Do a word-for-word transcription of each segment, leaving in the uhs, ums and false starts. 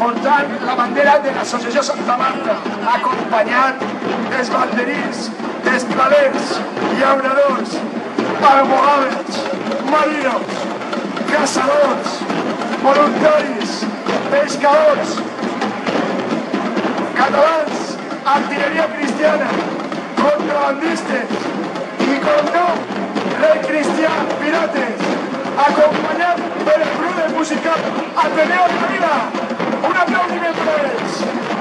portant la bandera de l'Associació Santa Marta, acompanyat dels banderins, dels tralers, llauradors, almogàvers, marinos, caçadors, voluntaris, pescadors, catalans, artilleria cristiana, contrabandistes i, com no, rei cristià, pirates, acompanyat per el grup musical Ateneo de Vida. Un aplaudiment per ells.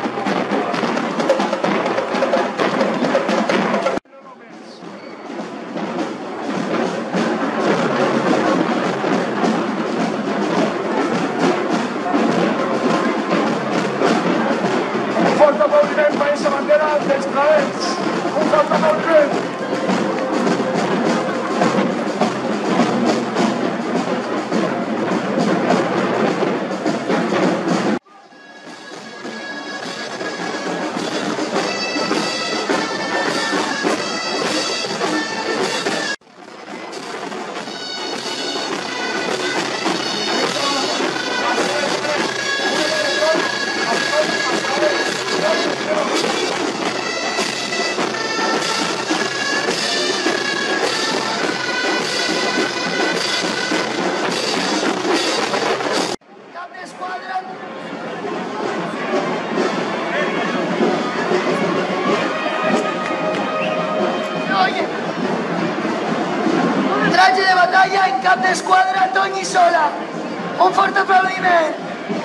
Un fort aplaudiment per aquesta bandera dels travels. Un fort aplaudiment. Traje de batalla en cap d'esquadra Toñi Sola. Un fort aplaudiment.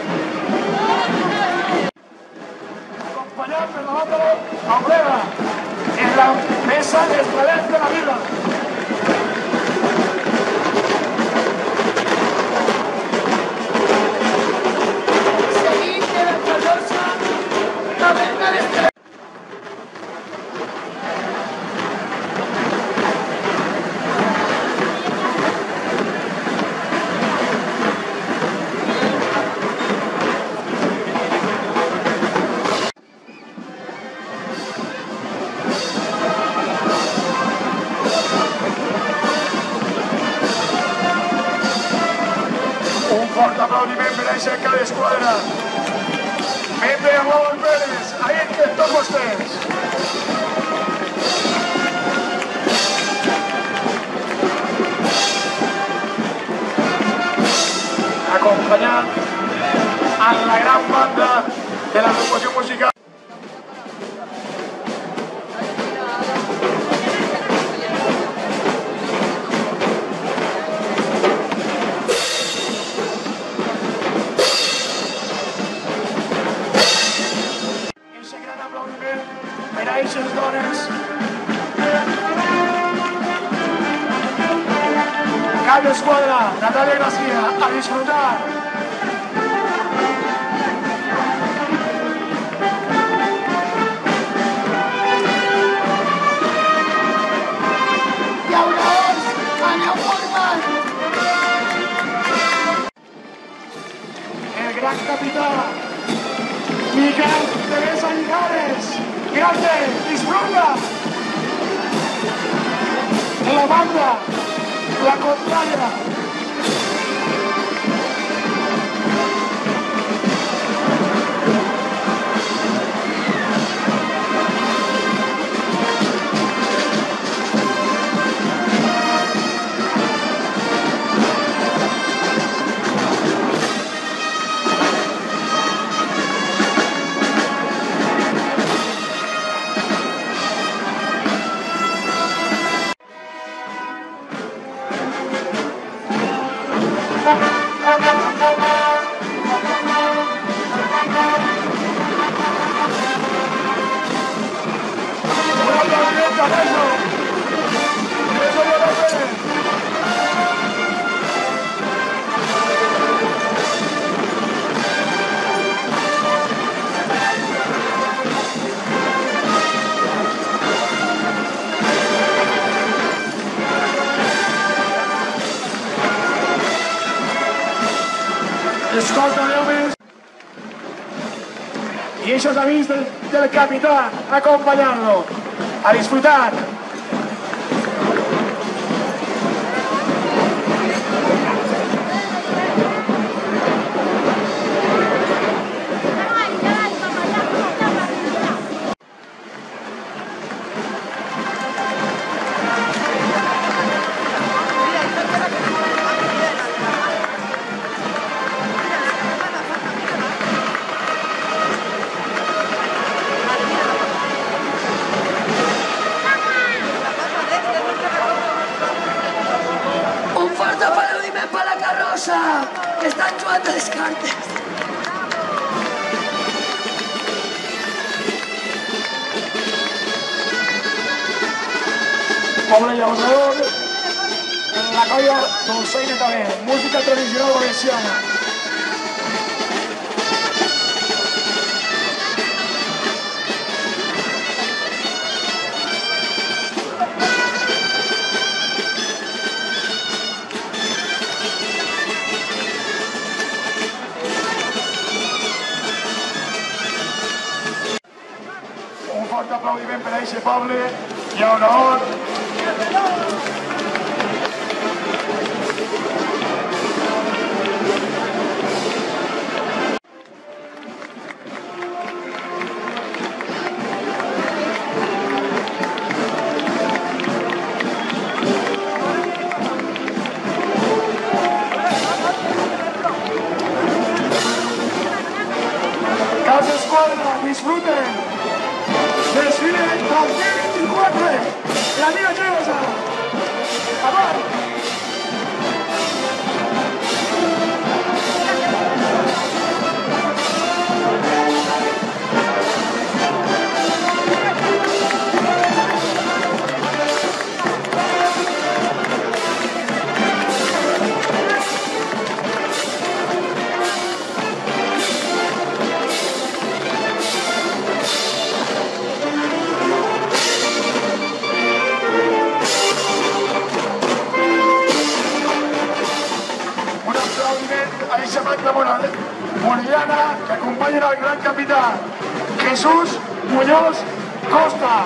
Acompanyat per la banda Aurera en la mesa dels travels de la vida. Seguit de la catorze, taverna d'Estrella. Un fort aplaudiment per a cada esquadra. Membre Ramon Pérez, ahí que tots vostès. Acompanyat amb la gran banda de la agrupació musical. Per a aquestes dones, cap d'esquadra, Natàlia García, a disfrutar. Llauradors, aneu formant. El gran capità Miguel Teresa Linares, grande, disfruta. La banda, la contraria. Escolta, homes, y esos amigos del, del capitán acompañarlo a disfrutar. cosa, que estan jugant a les cartes. Poble llaurador, en la colla Dolçaina també, música tradicional valenciana. Un fort aplaudiment per a aquest poble, llaurador. Casa Escuadra, disfruten. Desfile dos mil veinticuatro. La Liga Llegosa. ¡Vamos! Moriana, que acompañen al gran capitán Jesús Muñoz Costa.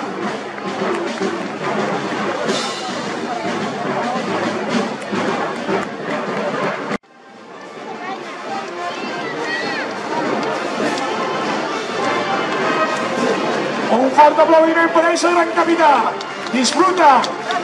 Un fuerte aplaudimiento para ese gran capitán. Disfruta.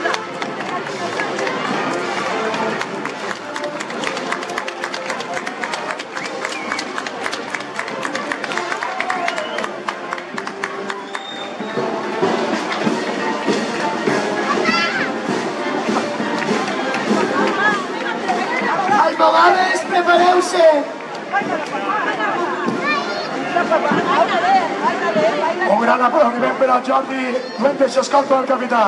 Almogades, prepareu-se! Un gran aplaudiment per al Jordi, mentre s'escolta el capità.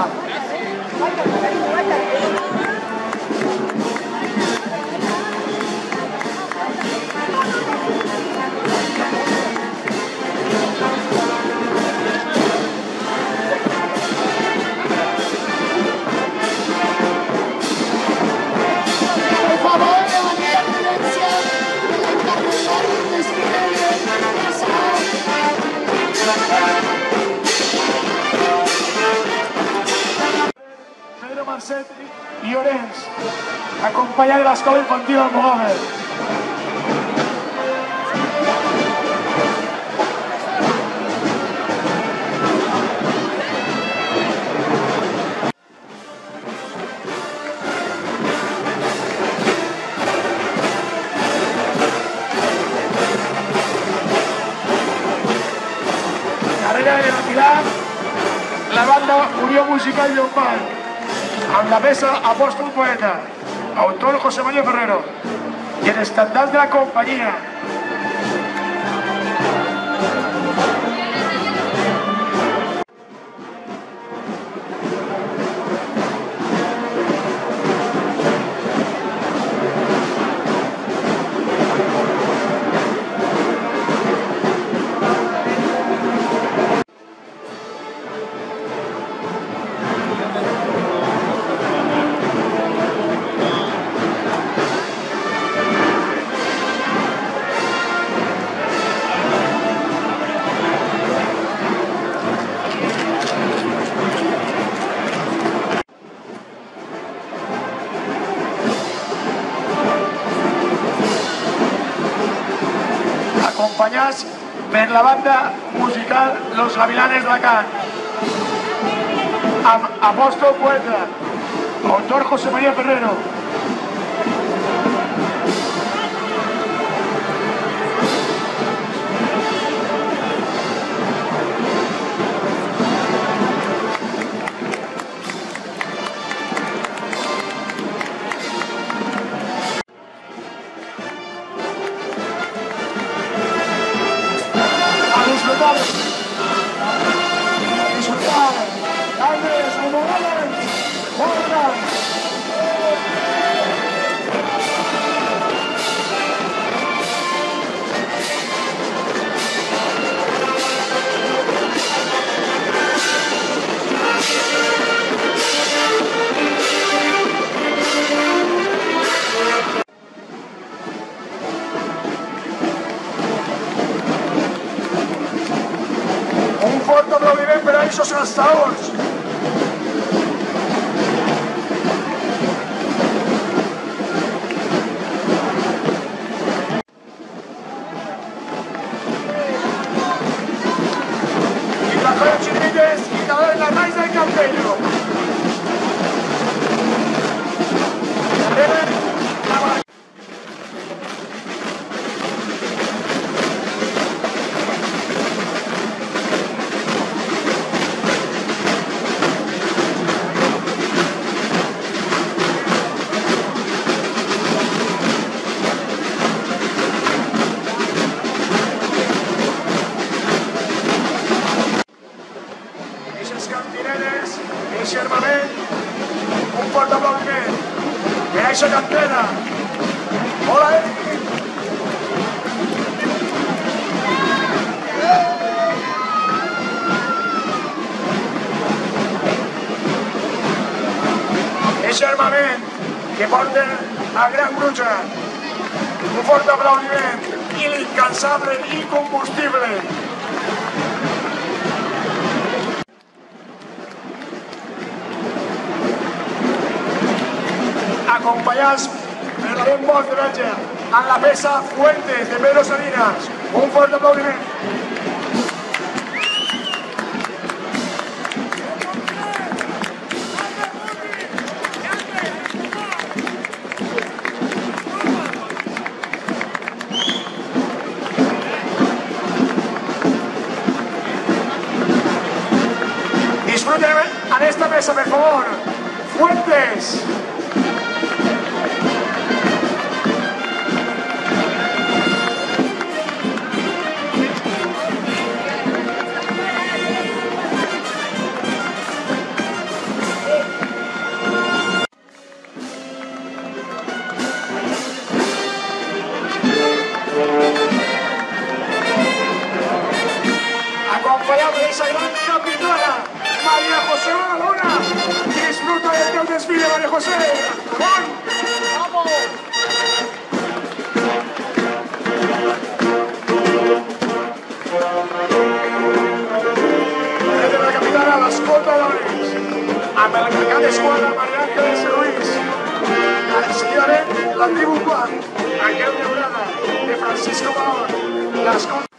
Pedro Marcet i Llorenç, acompanyat de l'escola infantil Almogàver. Darrere de la Pilar, la banda Unió Musical Llombard, amb la peça Apòstol Poeta, autor José María Ferrero, i el estandard de la companyia. Acompanyats per la banda musical Los Gavilanes d'Alacant, amb Apòstol Poeta, autor José María Ferrero. Ese armament, un fort aplaudiment per a aquesta cantera. Hola, Eric! Ese armament que porten a Gran Bruja, un fort aplaudiment i l'incansable i incombustible. Acompanyats per la ben voz de Verge en la peça Fuentes de Pedro Salinas. Un fort aplaudiment. Disfruten en esta mesa, por favor. Fuentes. Acompanyada d'eixa gran capitana, María José Badalona. Disfruta del teu desfile, María José. ¡Bon! ¡Vamos! Des de la capitana, l'escolta d'Oris, amb el cap d'esquadra María Ángeles Ruiz. Seguidament, la tribu Quan, Aquel Llaurada, de Francisco Balón, l'escolta